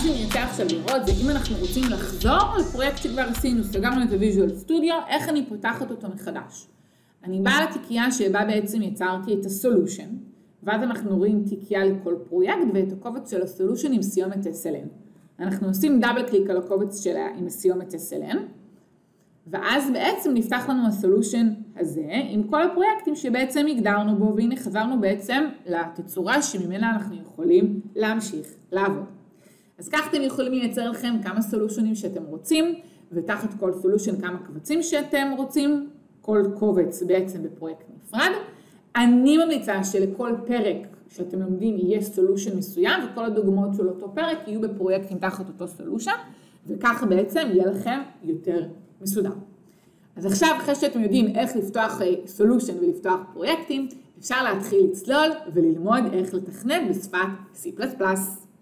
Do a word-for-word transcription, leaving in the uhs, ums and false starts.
שאני רוצה עכשיו לראות זה אם אנחנו רוצים לחזור לפרויקט שכבר עשינו, סגרנו את ה-Visual Studio, איך אני פותחת אותו מחדש. אני באה לתיקייה שבה בעצם יצרתי את ה-Solution, ואז אנחנו רואים תיקייה לכל פרויקט ואת הקובץ של ה-Solution עם סיומת אס אל אן. אנחנו עושים דאבל קליק על הקובץ שלה עם סיומת אס אל אן, ואז בעצם נפתח לנו ה-Solution הזה עם כל הפרויקטים שבעצם הגדרנו בו, והנה חזרנו בעצם לתצורה שממנה אנחנו יכולים להמשיך לעבוד. אז כך אתם יכולים לייצר לכם כמה סולושנים שאתם רוצים, ותחת כל סולושן כמה קבצים שאתם רוצים, כל קובץ בעצם בפרויקט נפרד. אני ממליצה שלכל פרק שאתם לומדים יהיה סולושן מסוים, וכל הדוגמאות של אותו פרק יהיו בפרויקטים תחת אותו סולושן, וככה בעצם יהיה לכם יותר מסודר. אז עכשיו, אחרי שאתם יודעים איך לפתוח סולושן ולפתוח פרויקטים, אפשר להתחיל לצלול וללמוד איך לתכנת בשפת סי פלס פלס.